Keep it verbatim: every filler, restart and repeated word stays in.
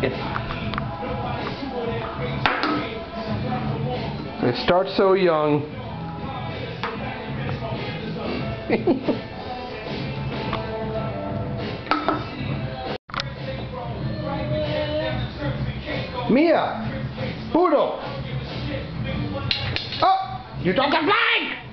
They start so young. Mia! Poodle! Oh! You dropped the flag!